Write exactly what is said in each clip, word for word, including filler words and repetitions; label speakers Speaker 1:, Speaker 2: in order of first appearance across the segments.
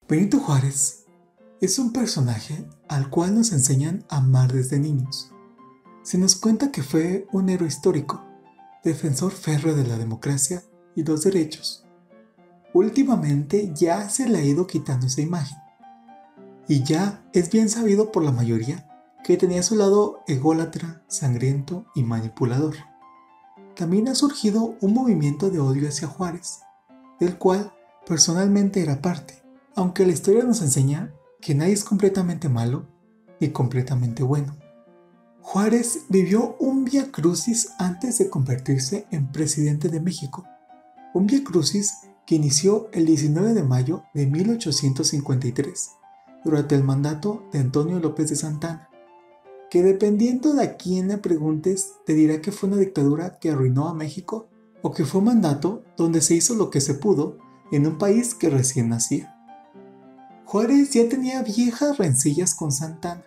Speaker 1: Benito Juárez es un personaje al cual nos enseñan a amar desde niños. Se nos cuenta que fue un héroe histórico, defensor férreo de la democracia y los derechos. Últimamente ya se le ha ido quitando esa imagen, y ya es bien sabido por la mayoría que tenía su lado ególatra, sangriento y manipulador. También ha surgido un movimiento de odio hacia Juárez, del cual personalmente era parte, aunque la historia nos enseña que nadie es completamente malo ni completamente bueno. Juárez vivió un vía crucis antes de convertirse en presidente de México, un vía crucis que inició el diecinueve de mayo de mil ochocientos cincuenta y tres, durante el mandato de Antonio López de Santana, que dependiendo de a quién le preguntes te dirá que fue una dictadura que arruinó a México o que fue un mandato donde se hizo lo que se pudo en un país que recién nacía. Juárez ya tenía viejas rencillas con Santana,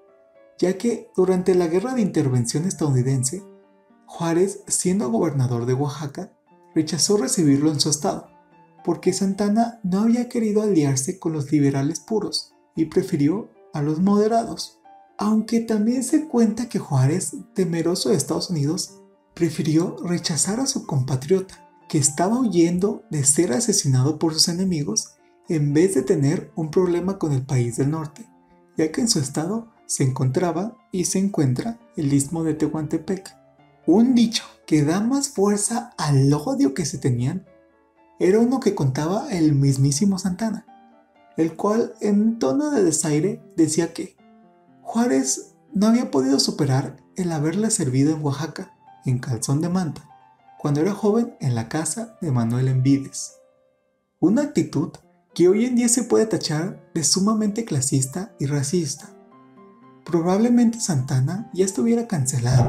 Speaker 1: ya que durante la Guerra de Intervención estadounidense, Juárez, siendo gobernador de Oaxaca, rechazó recibirlo en su estado, porque Santana no había querido aliarse con los liberales puros y prefirió a los moderados. Aunque también se cuenta que Juárez, temeroso de Estados Unidos, prefirió rechazar a su compatriota, que estaba huyendo de ser asesinado por sus enemigos, en vez de tener un problema con el país del norte, ya que en su estado se encontraba y se encuentra el Istmo de Tehuantepec. Un dicho que da más fuerza al odio que se tenían era uno que contaba el mismísimo Santana, el cual en tono de desaire decía que Juárez no había podido superar el haberle servido en Oaxaca, en calzón de manta, cuando era joven en la casa de Manuel Envídez. Una actitud que hoy en día se puede tachar de sumamente clasista y racista. Probablemente Santana ya estuviera cancelado,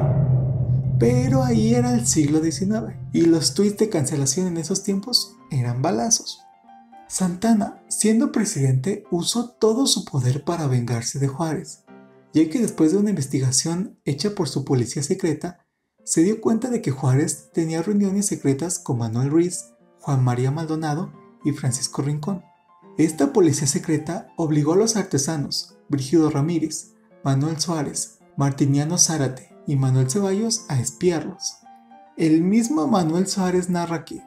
Speaker 1: pero ahí era el siglo diecinueve y los tweets de cancelación en esos tiempos eran balazos. Santana, siendo presidente, usó todo su poder para vengarse de Juárez, ya que después de una investigación hecha por su policía secreta, se dio cuenta de que Juárez tenía reuniones secretas con Manuel Ruiz, Juan María Maldonado y Francisco Rincón. Esta policía secreta obligó a los artesanos Brígido Ramírez, Manuel Suárez, Martiniano Zárate y Manuel Ceballos a espiarlos. El mismo Manuel Suárez narra que,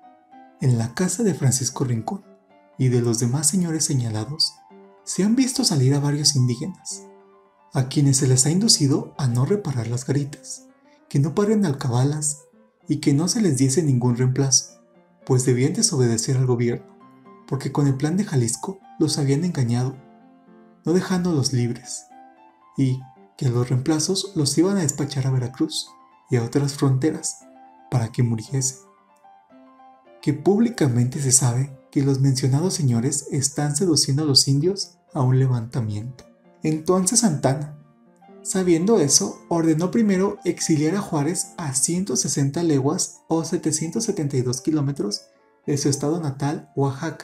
Speaker 1: en la casa de Francisco Rincón y de los demás señores señalados, se han visto salir a varios indígenas, a quienes se les ha inducido a no reparar las garitas, que no paren alcabalas y que no se les diese ningún reemplazo, pues debían desobedecer al gobierno, porque con el plan de Jalisco los habían engañado, no dejándolos libres, y que los reemplazos los iban a despachar a Veracruz y a otras fronteras para que muriesen. Que públicamente se sabe que los mencionados señores están seduciendo a los indios a un levantamiento. Entonces Santana, sabiendo eso, ordenó primero exiliar a Juárez a ciento sesenta leguas o setecientos setenta y dos kilómetros de su estado natal, Oaxaca,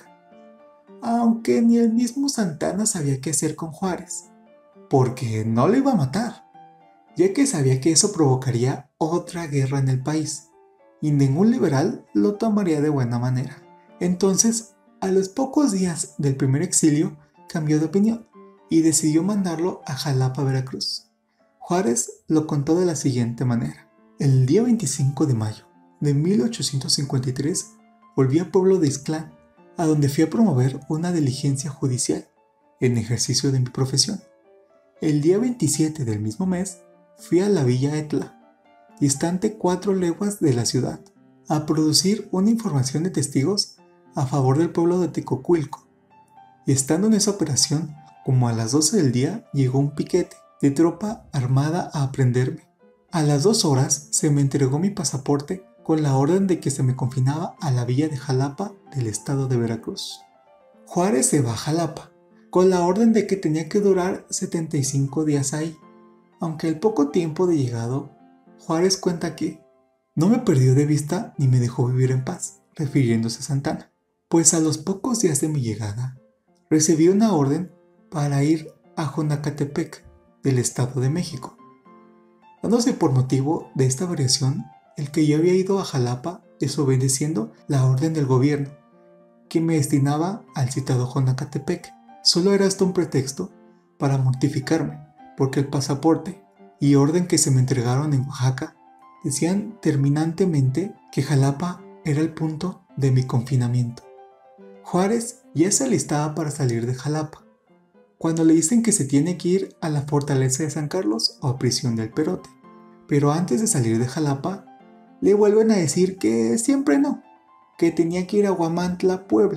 Speaker 1: aunque ni el mismo Santana sabía qué hacer con Juárez, porque no lo iba a matar, ya que sabía que eso provocaría otra guerra en el país, y ningún liberal lo tomaría de buena manera. Entonces, a los pocos días del primer exilio, cambió de opinión y decidió mandarlo a Jalapa, Veracruz. Juárez lo contó de la siguiente manera. El día veinticinco de mayo de mil ochocientos cincuenta y tres volví a Pueblo de Ixtlán, a donde fui a promover una diligencia judicial en ejercicio de mi profesión. El día veintisiete del mismo mes fui a la Villa Etla, distante cuatro leguas de la ciudad, a producir una información de testigos a favor del pueblo de Tecocuilco. Y estando en esa operación, como a las doce del día, llegó un piquete de tropa armada a aprenderme. A las dos horas se me entregó mi pasaporte con la orden de que se me confinaba a la villa de Jalapa del estado de Veracruz. Juárez se va a Jalapa, con la orden de que tenía que durar setenta y cinco días ahí, aunque al poco tiempo de llegado, Juárez cuenta que no me perdió de vista ni me dejó vivir en paz, refiriéndose a Santana, pues a los pocos días de mi llegada, recibí una orden para ir a Jonacatepec, del Estado de México, dándose por motivo de esta variación el que yo había ido a Jalapa desobedeciendo la orden del gobierno, que me destinaba al citado Jonacatepec. Solo era esto un pretexto para mortificarme, porque el pasaporte y orden que se me entregaron en Oaxaca decían terminantemente que Jalapa era el punto de mi confinamiento. Juárez ya se alistaba para salir de Jalapa, cuando le dicen que se tiene que ir a la fortaleza de San Carlos o a prisión del Perote. Pero antes de salir de Jalapa, le vuelven a decir que siempre no, que tenía que ir a Huamantla, Puebla.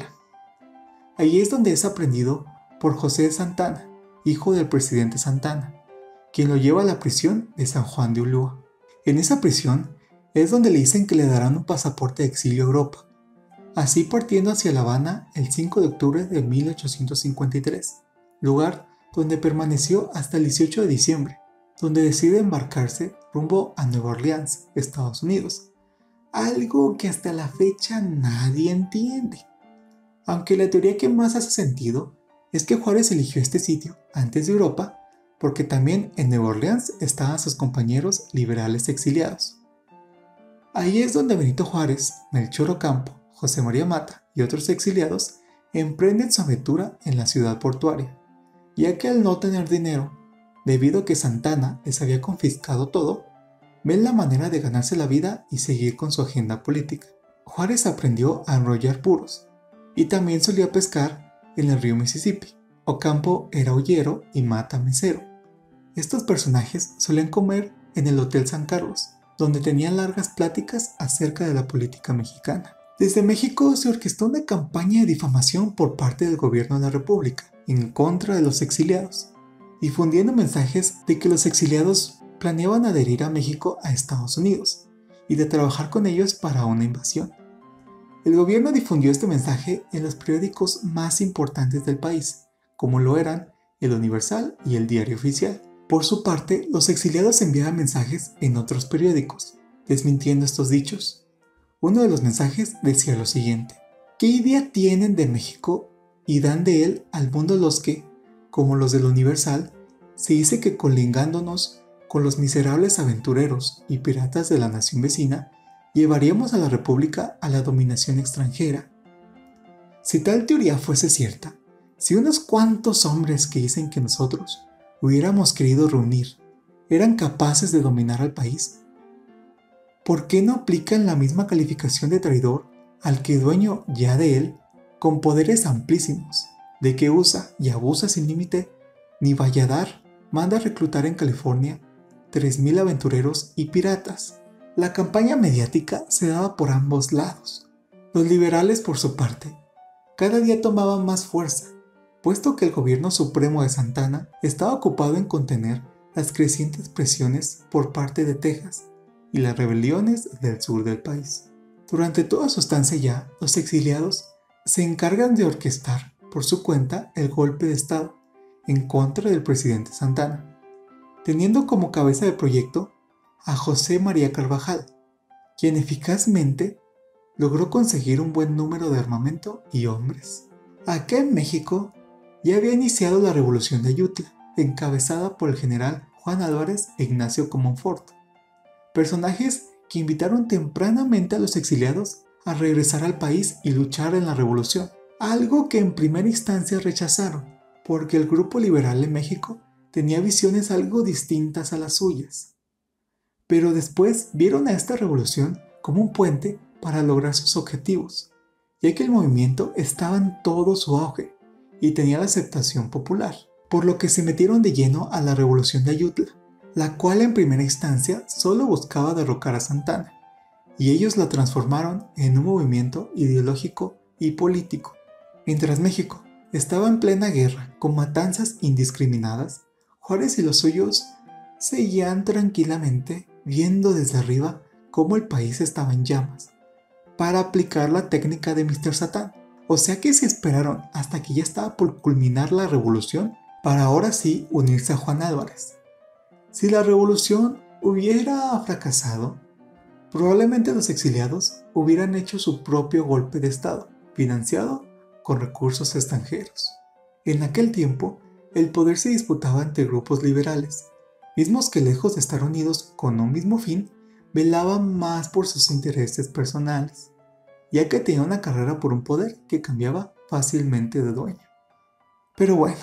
Speaker 1: Allí es donde es aprendido por José de Santana, hijo del presidente Santana, quien lo lleva a la prisión de San Juan de Ulúa. En esa prisión es donde le dicen que le darán un pasaporte de exilio a Europa, así partiendo hacia La Habana el cinco de octubre de mil ochocientos cincuenta y tres, lugar donde permaneció hasta el dieciocho de diciembre, donde decide embarcarse rumbo a Nueva Orleans, Estados Unidos, algo que hasta la fecha nadie entiende. Aunque la teoría que más hace sentido es que Juárez eligió este sitio antes de Europa porque también en Nueva Orleans estaban sus compañeros liberales exiliados. Ahí es donde Benito Juárez, Melchor Ocampo, José María Mata y otros exiliados emprenden su aventura en la ciudad portuaria, ya que al no tener dinero, debido a que Santana les había confiscado todo, ven la manera de ganarse la vida y seguir con su agenda política. Juárez aprendió a enrollar puros y también solía pescar en el río Mississippi. Ocampo era hoyero y Mata mesero. Estos personajes solían comer en el Hotel San Carlos, donde tenían largas pláticas acerca de la política mexicana. Desde México se orquestó una campaña de difamación por parte del gobierno de la República en contra de los exiliados, difundiendo mensajes de que los exiliados planeaban adherir a México a Estados Unidos y de trabajar con ellos para una invasión. El gobierno difundió este mensaje en los periódicos más importantes del país, como lo eran El Universal y El Diario Oficial. Por su parte, los exiliados enviaban mensajes en otros periódicos, desmintiendo estos dichos. Uno de los mensajes decía lo siguiente: ¿qué idea tienen de México y dan de él al mundo los que, como los del Universal, se dice que colingándonos con los miserables aventureros y piratas de la nación vecina, llevaríamos a la República a la dominación extranjera? Si tal teoría fuese cierta, si unos cuantos hombres que dicen que nosotros hubiéramos querido reunir eran capaces de dominar al país, ¿por qué no aplican la misma calificación de traidor al que dueño ya de él, con poderes amplísimos, de que usa y abusa sin límite, ni Valladar manda reclutar en California tres mil aventureros y piratas? La campaña mediática se daba por ambos lados. Los liberales, por su parte, cada día tomaban más fuerza, puesto que el gobierno supremo de Santana estaba ocupado en contener las crecientes presiones por parte de Texas y las rebeliones del sur del país. Durante toda su estancia allá, los exiliados se encargan de orquestar por su cuenta el golpe de Estado en contra del presidente Santana, teniendo como cabeza de proyecto a José María Carvajal, quien eficazmente logró conseguir un buen número de armamento y hombres. Acá en México ya había iniciado la Revolución de Ayutla, encabezada por el general Juan Álvarez e Ignacio Comonfort, personajes que invitaron tempranamente a los exiliados a regresar al país y luchar en la revolución, algo que en primera instancia rechazaron, porque el grupo liberal en México tenía visiones algo distintas a las suyas. Pero después vieron a esta revolución como un puente para lograr sus objetivos, ya que el movimiento estaba en todo su auge y tenía la aceptación popular, por lo que se metieron de lleno a la Revolución de Ayutla, la cual en primera instancia solo buscaba derrocar a Santana, y ellos la transformaron en un movimiento ideológico y político. Mientras México estaba en plena guerra con matanzas indiscriminadas, Juárez y los suyos seguían tranquilamente viendo desde arriba cómo el país estaba en llamas, para aplicar la técnica de míster Satán. O sea que se esperaron hasta que ya estaba por culminar la revolución para ahora sí unirse a Juan Álvarez. Si la revolución hubiera fracasado, probablemente los exiliados hubieran hecho su propio golpe de Estado, financiado con recursos extranjeros. En aquel tiempo, el poder se disputaba entre grupos liberales, mismos que lejos de estar unidos con un mismo fin, velaban más por sus intereses personales. ya que tenía una carrera por un poder que cambiaba fácilmente de dueño. Pero bueno,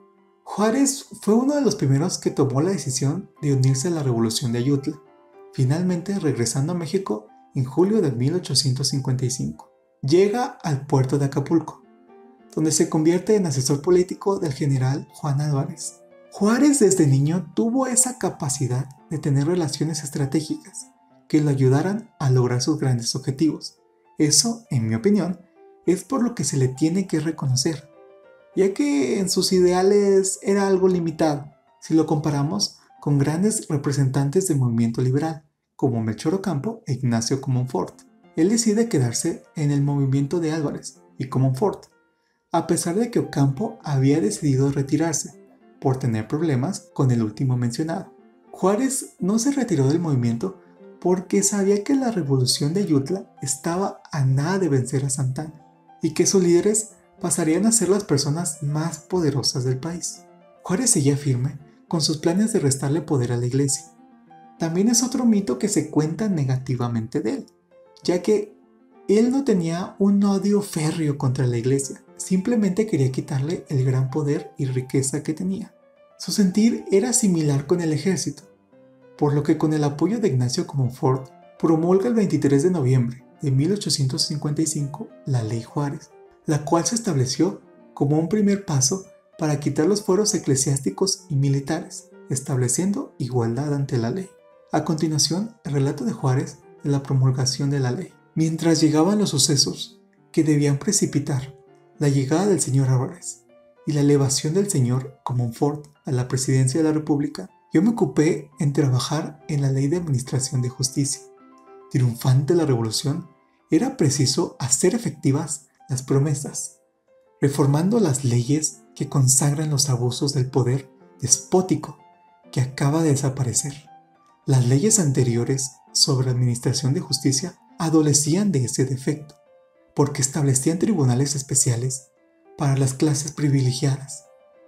Speaker 1: Juárez fue uno de los primeros que tomó la decisión de unirse a la Revolución de Ayutla, finalmente regresando a México en julio de mil ochocientos cincuenta y cinco. Llega al puerto de Acapulco, donde se convierte en asesor político del general Juan Álvarez. Juárez desde niño tuvo esa capacidad de tener relaciones estratégicas que lo ayudaran a lograr sus grandes objetivos. Eso, en mi opinión, es por lo que se le tiene que reconocer, ya que en sus ideales era algo limitado, si lo comparamos con grandes representantes del movimiento liberal, como Melchor Ocampo e Ignacio Comonfort. Él decide quedarse en el movimiento de Álvarez y Comonfort, a pesar de que Ocampo había decidido retirarse por tener problemas con el último mencionado. Juárez no se retiró del movimiento porque sabía que la revolución de Ayutla estaba a nada de vencer a Santana y que sus líderes pasarían a ser las personas más poderosas del país. Juárez seguía firme con sus planes de restarle poder a la iglesia. También es otro mito que se cuenta negativamente de él, ya que él no tenía un odio férreo contra la iglesia, simplemente quería quitarle el gran poder y riqueza que tenía. Su sentir era similar con el ejército, por lo que con el apoyo de Ignacio Comonfort promulga el veintitrés de noviembre de mil ochocientos cincuenta y cinco la Ley Juárez, la cual se estableció como un primer paso para quitar los fueros eclesiásticos y militares, estableciendo igualdad ante la ley. A continuación, el relato de Juárez de la promulgación de la ley. Mientras llegaban los sucesos que debían precipitar la llegada del señor Álvarez y la elevación del señor Comonfort a la presidencia de la República, yo me ocupé en trabajar en la Ley de Administración de Justicia. Triunfante la revolución, era preciso hacer efectivas las promesas, reformando las leyes que consagran los abusos del poder despótico que acaba de desaparecer. Las leyes anteriores sobre administración de justicia adolecían de ese defecto, porque establecían tribunales especiales para las clases privilegiadas,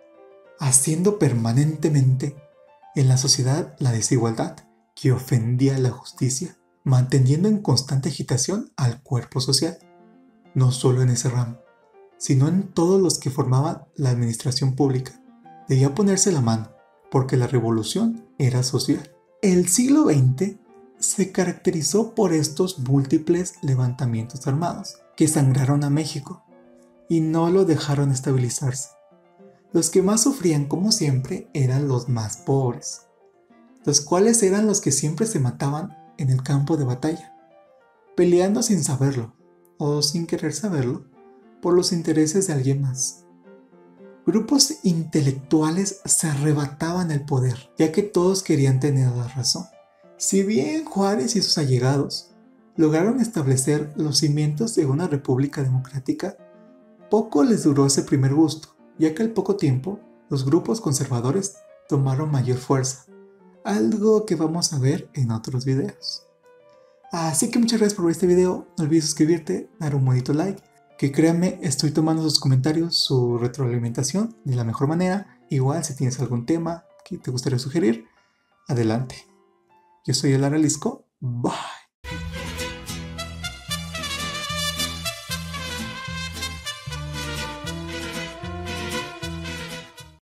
Speaker 1: haciendo permanentemente en la sociedad la desigualdad que ofendía a la justicia, manteniendo en constante agitación al cuerpo social, no solo en ese ramo, sino en todos los que formaban la administración pública. Debía ponerse la mano, porque la revolución era social. El siglo veinte se caracterizó por estos múltiples levantamientos armados que sangraron a México y no lo dejaron estabilizarse. Los que más sufrían, como siempre, eran los más pobres, los cuales eran los que siempre se mataban en el campo de batalla, peleando sin saberlo o sin querer saberlo por los intereses de alguien más. Grupos intelectuales se arrebataban el poder, ya que todos querían tener la razón. Si bien Juárez y sus allegados lograron establecer los cimientos de una república democrática, poco les duró ese primer gusto, ya que al poco tiempo los grupos conservadores tomaron mayor fuerza, algo que vamos a ver en otros videos. Así que muchas gracias por ver este video, no olvides suscribirte, dar un bonito like, que créanme, estoy tomando sus comentarios, su retroalimentación de la mejor manera. Igual si tienes algún tema que te gustaría sugerir, adelante. Yo soy Elara Lisco, bye.